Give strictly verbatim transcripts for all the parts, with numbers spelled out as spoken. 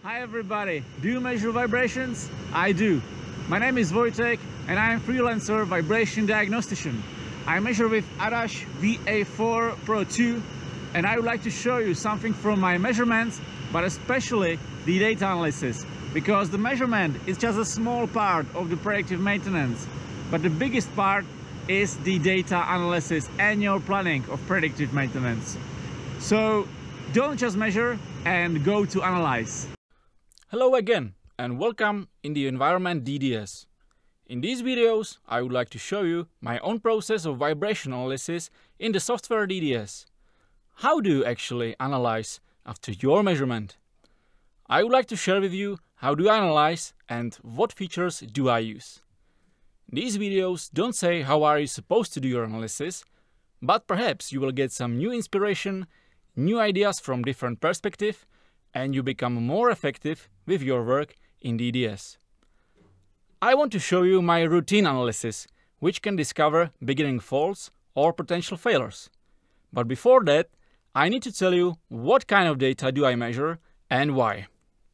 Hi everybody, do you measure vibrations? I do. My name is Vojtech and I am freelancer vibration diagnostician. I measure with Adash V A four Pro two and I would like to show you something from my measurements, but especially the data analysis, because the measurement is just a small part of the predictive maintenance, but the biggest part is the data analysis and your planning of predictive maintenance. So don't just measure and go to analyze. Hello again and welcome in the environment D D S. In these videos I would like to show you my own process of vibration analysis in the software D D S. How do you actually analyze after your measurement? I would like to share with you how do I analyze and what features do I use. These videos don't say how are you supposed to do your analysis, but perhaps you will get some new inspiration, new ideas from different perspectives, and you become more effective with your work in D D S. I want to show you my routine analysis, which can discover beginning faults or potential failures. But before that, I need to tell you what kind of data do I measure and why.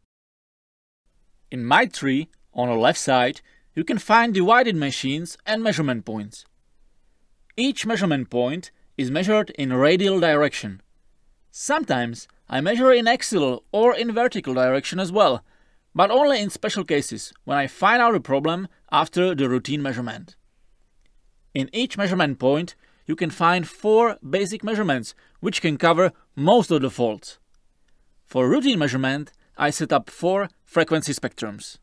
In my tree, on the left side, you can find divided machines and measurement points. Each measurement point is measured in radial direction. Sometimes I measure in axial or in vertical direction as well, but only in special cases when I find out a problem after the routine measurement. In each measurement point you can find four basic measurements which can cover most of the faults. For routine measurement I set up four frequency spectrums.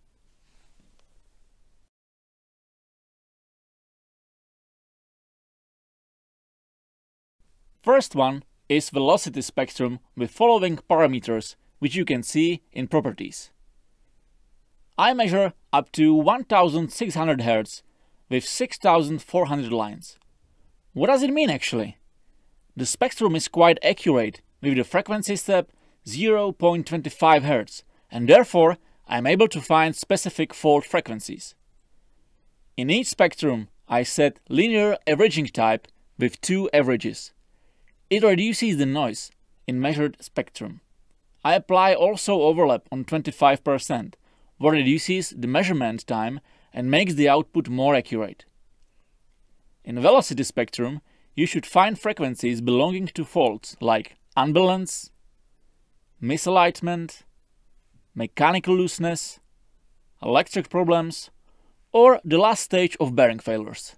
First one is velocity spectrum with following parameters, which you can see in properties. I measure up to one thousand six hundred hertz with six thousand four hundred lines. What does it mean actually? The spectrum is quite accurate with the frequency step zero point two five hertz, and therefore I am able to find specific fault frequencies. In each spectrum I set linear averaging type with two averages. It reduces the noise in measured spectrum. I apply also overlap on twenty-five percent, what reduces the measurement time and makes the output more accurate. In velocity spectrum, you should find frequencies belonging to faults like unbalance, misalignment, mechanical looseness, electric problems, or the last stage of bearing failures.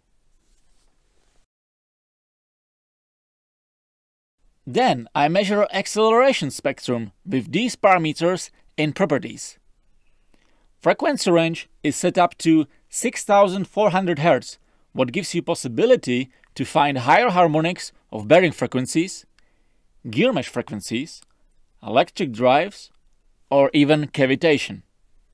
Then I measure acceleration spectrum with these parameters in properties. Frequency range is set up to six thousand four hundred hertz, what gives you possibility to find higher harmonics of bearing frequencies, gear mesh frequencies, electric drives, or even cavitation.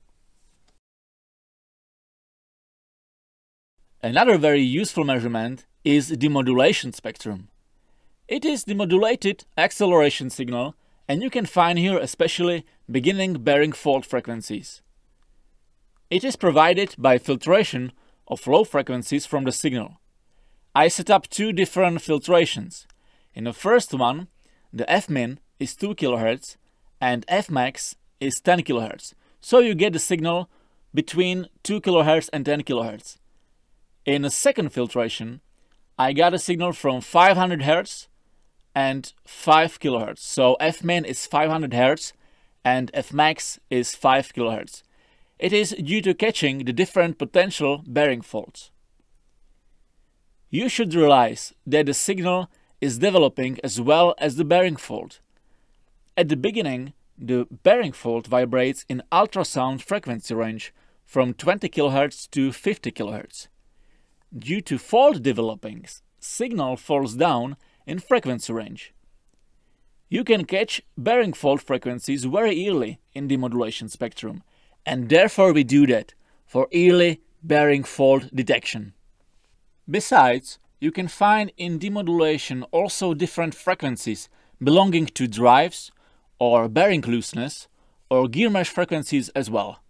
Another very useful measurement is the modulation spectrum. It is the modulated acceleration signal, and you can find here especially beginning bearing fault frequencies. It is provided by filtration of low frequencies from the signal. I set up two different filtrations. In the first one, the F min is two kilohertz and F max is ten kilohertz, so you get the signal between two kilohertz and ten kilohertz. In the second filtration, I got a signal from five hundred hertz and five kilohertz. So F min is five hundred hertz and F max is five kilohertz. It is due to catching the different potential bearing faults. You should realize that the signal is developing as well as the bearing fault. At the beginning, the bearing fault vibrates in ultrasound frequency range from twenty kilohertz to fifty kilohertz. Due to fault developing, signal falls down in frequency range. You can catch bearing fault frequencies very early in the modulation spectrum, and therefore we do that for early bearing fault detection. Besides, you can find in demodulation also different frequencies belonging to drives or bearing looseness or gear mesh frequencies as well.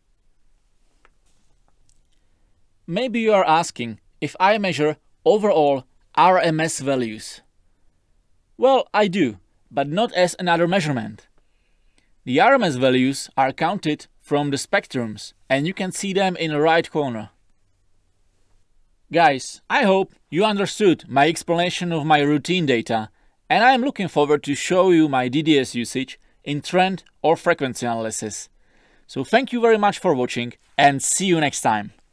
Maybe you are asking if I measure overall R M S values. Well, I do, but not as another measurement. The R M S values are counted from the spectrums, and you can see them in the right corner. Guys, I hope you understood my explanation of my routine data, and I am looking forward to show you my D D S usage in trend or frequency analysis. So thank you very much for watching, and see you next time.